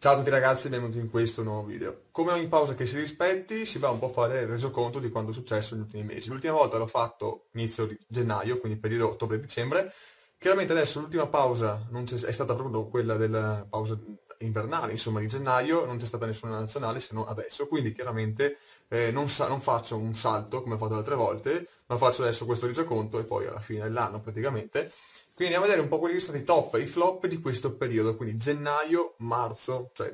Ciao a tutti ragazzi, benvenuti in questo nuovo video. Come ogni pausa che si rispetti, si va un po' a fare il resoconto di quanto è successo negli ultimi mesi. L'ultima volta l'ho fatto inizio di gennaio, quindi periodo ottobre-dicembre. Chiaramente adesso l'ultima pausa è stata proprio quella della pausa invernale, insomma di gennaio, non c'è stata nessuna nazionale se non adesso, quindi chiaramente non faccio un salto come ho fatto le altre volte, ma faccio adesso questo resoconto e poi alla fine dell'anno praticamente. Quindi andiamo a vedere un po' quelli che sono stati i top e i flop di questo periodo, quindi gennaio, marzo, cioè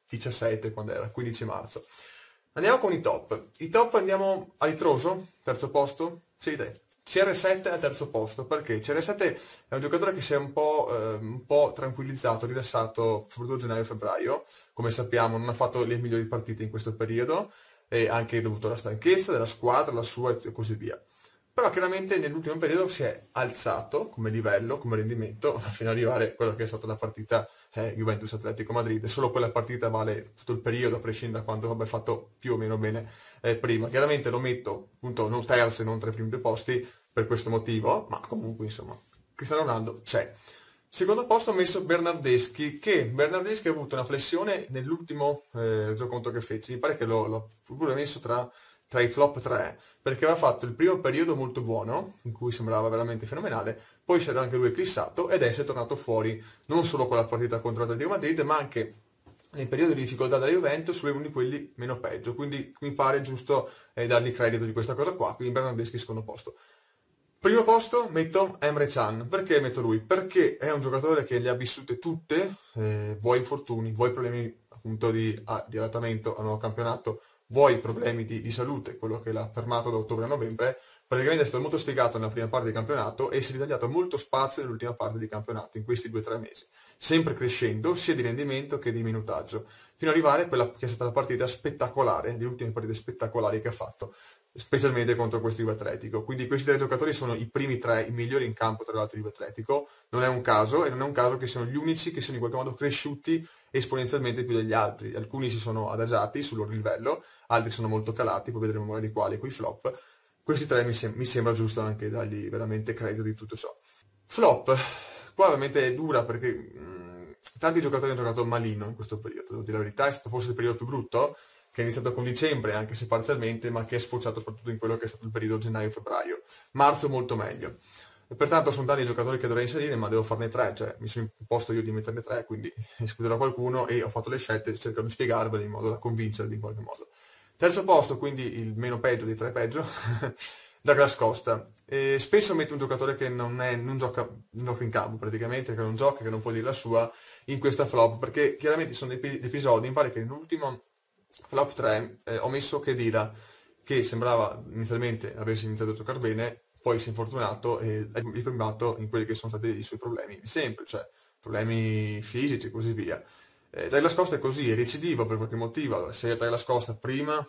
17 quando era, 15 marzo. Andiamo con i top. I top andiamo a ritroso, terzo posto, sì dai. CR7 al terzo posto, perché CR7 è un giocatore che si è un po' tranquillizzato, rilassato, soprattutto gennaio-febbraio. Come sappiamo non ha fatto le migliori partite in questo periodo, e anche dovuto alla stanchezza della squadra, la sua e così via. Però chiaramente nell'ultimo periodo si è alzato come livello, come rendimento, fino ad arrivare a quello che è stata la partita Juventus-Atletico Madrid. Solo quella partita vale tutto il periodo, a prescindere da quanto abbia fatto più o meno bene prima. Chiaramente lo metto appunto non terzo e non tra i primi due posti per questo motivo, ma comunque insomma Cristiano Ronaldo c'è. Secondo posto ho messo Bernardeschi, che Bernardeschi ha avuto una flessione nell'ultimo gioconto che fece. Mi pare che l'ho pure messo tra i flop 3, perché aveva fatto il primo periodo molto buono, in cui sembrava veramente fenomenale, poi si era anche lui eclissato ed è tornato fuori non solo con la partita contro l'Atletico Madrid, ma anche nei periodi di difficoltà della Juventus, lui è uno di quelli meno peggio, quindi mi pare giusto dargli credito di questa cosa qua, quindi Bernardeschi secondo posto. Primo posto metto Emre Can. Perché metto lui? Perché è un giocatore che le ha vissute tutte, vuoi infortuni, vuoi problemi appunto di adattamento al nuovo campionato, vuoi problemi di salute, quello che l'ha fermato da ottobre a novembre. Praticamente è stato molto sfigato nella prima parte di campionato e si è ritagliato molto spazio nell'ultima parte di campionato, in questi 2 o 3 mesi, sempre crescendo sia di rendimento che di minutaggio, fino ad arrivare a quella che è stata la partita spettacolare, le ultime partite spettacolari che ha fatto, specialmente contro questo Juve Atletico. Quindi questi 3 giocatori sono i primi 3, i migliori in campo tra l'altro Juve Atletico. Non è un caso, e non è un caso che siano gli unici che sono in qualche modo cresciuti esponenzialmente più degli altri. Alcuni si sono adagiati sul loro livello, altri sono molto calati, poi vedremo magari quali, quei flop. Questi 3 mi sembra giusto anche dargli veramente credito di tutto ciò. Flop, qua veramente è dura perché tanti giocatori hanno giocato malino in questo periodo, devo dire la verità, è stato forse il periodo più brutto, che è iniziato con dicembre, anche se parzialmente, ma che è sfociato soprattutto in quello che è stato il periodo gennaio-febbraio. Marzo molto meglio. E pertanto sono tanti i giocatori che dovrei inserire, ma devo farne 3, cioè mi sono imposto io di metterne 3, quindi escluderò qualcuno e ho fatto le scelte, cercherò di spiegarvele in modo da convincervi in qualche modo. Terzo posto, quindi il meno peggio dei 3 peggio, Douglas Costa. Spesso metto un giocatore che non gioca in campo praticamente, che non gioca, che non può dire la sua in questa flop, perché chiaramente sono dei episodi, mi pare che nell'ultimo flop 3 ho messo Khedira, che sembrava inizialmente avesse iniziato a giocare bene, poi si è infortunato e è riprimbato in quelli che sono stati i suoi problemi di sempre, cioè problemi fisici e così via. Douglas Costa è così, è recidivo per qualche motivo. Allora, se Douglas Costa prima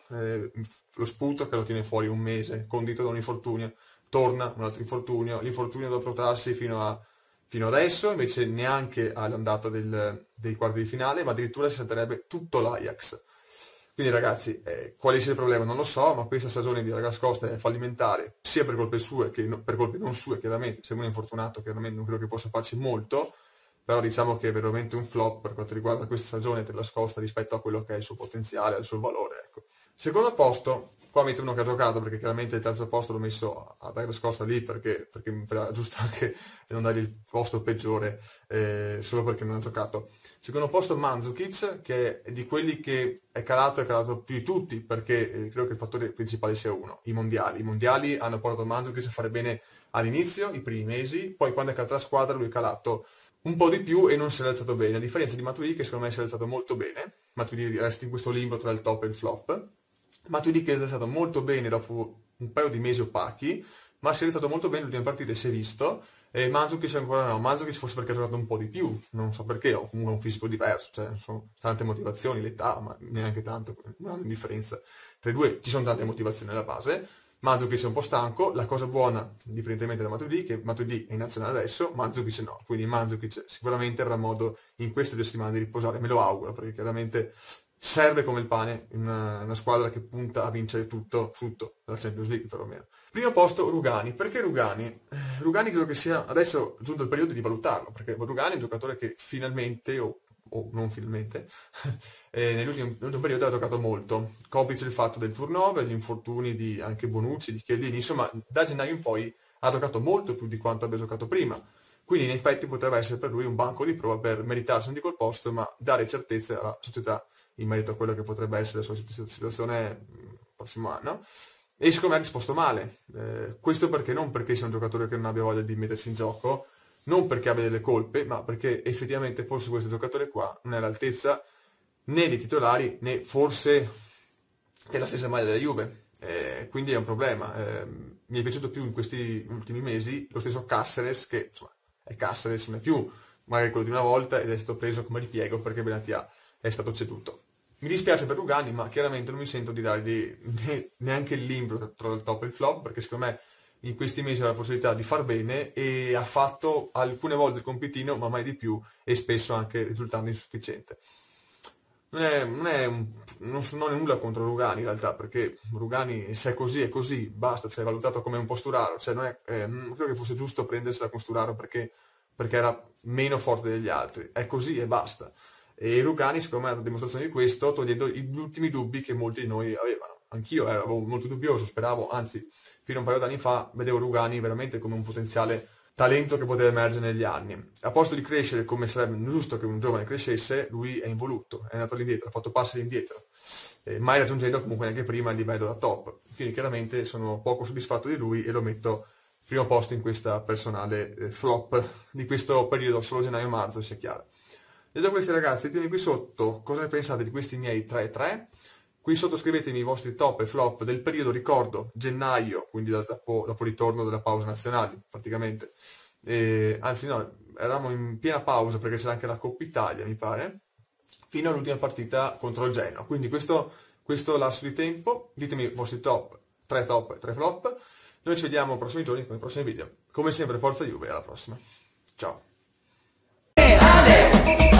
lo sputo che lo tiene fuori un mese, condito da un infortunio, torna un altro infortunio, l'infortunio dovrà protrarsi fino adesso, invece neanche all'andata dei quarti di finale, ma addirittura si salterebbe tutto l'Ajax. Quindi ragazzi, quale sia il problema non lo so, ma questa stagione di Douglas Costa è fallimentare, sia per colpe sue che per colpe non sue, chiaramente. Se uno è infortunato, chiaramente non credo che possa farci molto, però diciamo che è veramente un flop per quanto riguarda questa stagione per la Costa rispetto a quello che è il suo potenziale, al suo valore, ecco. Secondo posto, qua metto uno che ha giocato, perché chiaramente il terzo posto l'ho messo a Douglas Costa lì, perché mi pare giusto anche non dargli il posto peggiore, solo perché non ha giocato. Secondo posto Mandzukic, che è di quelli che è calato più di tutti, perché credo che il fattore principale sia uno, i mondiali. I mondiali hanno portato Mandzukic a fare bene all'inizio, i primi mesi, poi quando è calata la squadra lui è calato un po' di più e non si è alzato bene, a differenza di Matuidi che secondo me si è alzato molto bene. Matuidi resta in questo limbo tra il top e il flop. Matuidi che è alzato molto bene dopo un paio di mesi opachi, ma si è alzato molto bene l'ultima partita e si è visto. E Mandzukic ancora no, Mandzukic forse perché ha giocato un po' di più, non so perché, o comunque un fisico diverso, cioè sono tante motivazioni, l'età, ma neanche tanto, non hanno differenza. Tra i due ci sono tante motivazioni alla base. Mandzukic è un po' stanco, la cosa buona, indipendentemente da Matuidi, che Matuidi è in nazionale adesso, Mandzukic no, quindi Mandzukic sicuramente avrà modo in queste 2 settimane di riposare, me lo auguro, perché chiaramente serve come il pane in una squadra che punta a vincere tutto, frutto della Champions League perlomeno. Primo posto Rugani, perché Rugani? Rugani credo che sia adesso giunto il periodo di valutarlo, perché Rugani è un giocatore che finalmente, o o non finalmente, e nell'ultimo periodo ha giocato molto, complice il fatto del turnover, gli infortuni di anche Bonucci, di Chiellini, insomma da gennaio in poi ha giocato molto più di quanto abbia giocato prima, quindi in effetti potrebba essere per lui un banco di prova per meritarsi un di quel posto, ma dare certezze alla società in merito a quello che potrebbe essere la sua situazione il prossimo anno. E secondo me ha risposto male. Questo perché non perché sia un giocatore che non abbia voglia di mettersi in gioco, non perché abbia delle colpe, ma perché effettivamente forse questo giocatore qua non è all'altezza né dei titolari né forse della stessa maglia della Juve. Quindi è un problema. Mi è piaciuto più in questi ultimi mesi lo stesso Cáceres, che insomma è Cáceres, non è più magari quello di una volta ed è stato preso come ripiego perché Benatia è stato ceduto. Mi dispiace per Rugani, ma chiaramente non mi sento di dargli neanche il limbro tra il top e il flop, perché secondo me in questi mesi ha la possibilità di far bene e ha fatto alcune volte il compitino, ma mai di più, e spesso anche risultando insufficiente. Non è nulla contro Rugani in realtà, perché Rugani se è così è così, basta, cioè, è valutato come un po' Sturaro, cioè non credo che fosse giusto prendersela con Sturaro perché era meno forte degli altri, è così e basta. E Rugani secondo me ha dato dimostrazione di questo, togliendo gli ultimi dubbi che molti di noi avevano. Anch'io ero molto dubbioso, speravo, anzi, fino a un paio d'anni fa vedevo Rugani veramente come un potenziale talento che poteva emergere negli anni. A posto di crescere come sarebbe giusto che un giovane crescesse, lui è involuto, è andato all'indietro, ha fatto passi all'indietro, mai raggiungendo comunque neanche prima il livello da top. Quindi chiaramente sono poco soddisfatto di lui e lo metto primo posto in questa personale flop di questo periodo, solo gennaio-marzo, sia chiaro. Detto questo ragazzi, ditemi qui sotto cosa ne pensate di questi miei 3-3. Qui sotto scrivetemi i vostri top e flop del periodo, ricordo, gennaio, quindi dopo il ritorno della pausa nazionale, praticamente. Anzi no, eravamo in piena pausa perché c'era anche la Coppa Italia, mi pare, fino all'ultima partita contro il Genoa. Quindi questo lasso di tempo, ditemi i vostri top, 3 top e 3 flop. Noi ci vediamo nei prossimi giorni con i prossimi video. Come sempre, forza Juve, alla prossima. Ciao.